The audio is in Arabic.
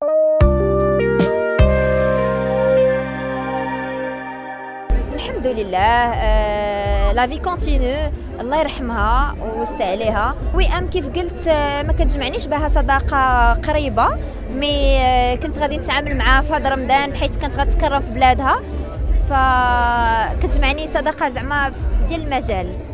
الحمد لله. لا في كونتينيو، الله يرحمها ويوسع عليها. وئام كيف قلت ما كتجمعنيش بها صداقه قريبه، مي كنت غادي نتعامل معها في هذا رمضان بحيث كانت غتكرم في بلادها، فكتجمعني صداقه زعما ديال المجال.